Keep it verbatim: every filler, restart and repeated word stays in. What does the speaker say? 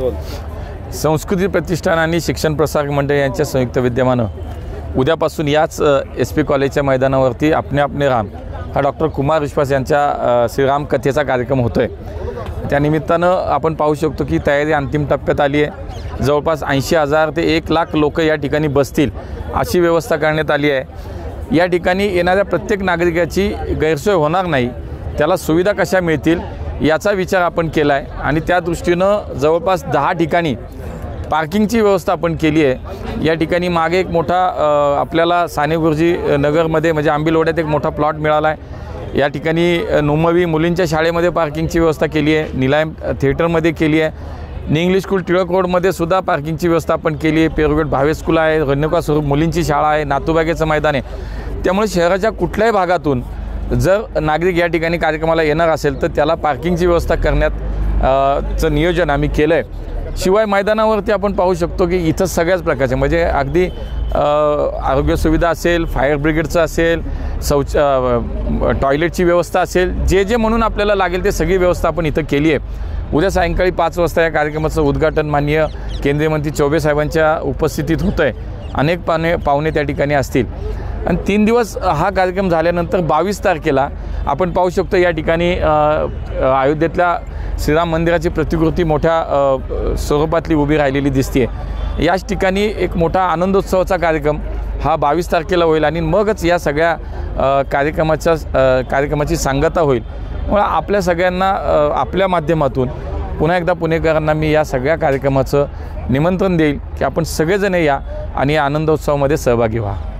संस्कृती प्रतिष्ठान आणि शिक्षण प्रसारक मंडळ यांच्या संयुक्त विद्यमानं उद्यापासून याच एस पी कॉलेजच्या मैदानावरती अपने अपने राम हा डॉक्टर कुमार विश्वास यांच्या श्रीराम कथेचा कार्यक्रम होतो आहे। त्यानिमित्तानं आपण पाहू शकतो की तयारी अंतिम टप्प्यात आली आहे। जवळपास ऐंशी हजार ते एक लाख लोक या ठिकाणी बसतील अशी व्यवस्था करण्यात आली आहे। या ठिकाणी येणाऱ्या प्रत्येक नागरिकाची गैरसोय होणार नाही, त्याला सुविधा कशा मिळतील याचा विचार आपण केला आहे आणि त्या दृष्टीनं जवळपास दहा ठिकाणी पार्किंगची व्यवस्था आपण केली आहे। या ठिकाणी मागे एक मोठा आपल्याला साने गुरुजी नगरमध्ये म्हणजे आंबिलवाड्यात एक मोठा प्लॉट मिळाला आहे। या ठिकाणी नुमवी मुलींच्या शाळेमध्ये पार्किंगची व्यवस्था केली आहे, निलायम थिएटरमध्ये केली आहे, न्यू इंग्लिश स्कूल टिळक रोडमध्ये सुद्धा पार्किंगची व्यवस्था आपण केली आहे। पेरुगेट भावे स्कूल आहे, रेणुका स्वरूप मुलींची शाळा आहे, नातूबागेचं मैदान आहे। त्यामुळे शहराच्या कुठल्याही भागातून जर नागरिक या ठिकाणी कार्यक्रमाला येणार असेल तर त्याला पार्किंगची व्यवस्था करण्यात चं नियोजन आम्ही केलं आहे। शिवाय मैदानावरती आपण पाहू शकतो की इथं सगळ्याच प्रकारचे म्हणजे अगदी आरोग्य सुविधा असेल, फायर ब्रिगेडचं असेल, शौच टॉयलेटची व्यवस्था असेल, जे जे म्हणून आपल्याला लागेल ते सगळी व्यवस्था आपण इथं केली आहे। उद्या सायंकाळी पाच वाजता या कार्यक्रमाचं उद्घाटन माननीय केंद्रीय मंत्री चौबे साहेबांच्या उपस्थितीत होतं आहे। अनेक पाने पाहुणे त्या ठिकाणी असतील आणि तीन दिवस हा कार्यक्रम झाल्यानंतर बावीस तारखेला आपण पाहू शकतो या ठिकाणी अयोध्येतल्या श्रीराम मंदिराची प्रतिकृती मोठ्या स्वरूपातली उभी राहिलेली दिसते। याच ठिकाणी एक मोठा आनंदोत्सवाचा कार्यक्रम हा बावीस तारखेला होईल आणि मगच या सगळ्या कार्यक्रमाच्या कार्यक्रमाची सांगता होईल। मला आपल्या सगळ्यांना आपल्या माध्यमातून पुन्हा एकदा पुणेकरांना मी या सगळ्या कार्यक्रमाचं निमंत्रण देईल की आपण सगळेजण या आणि या आनंदोत्सवामध्ये सहभागी व्हा।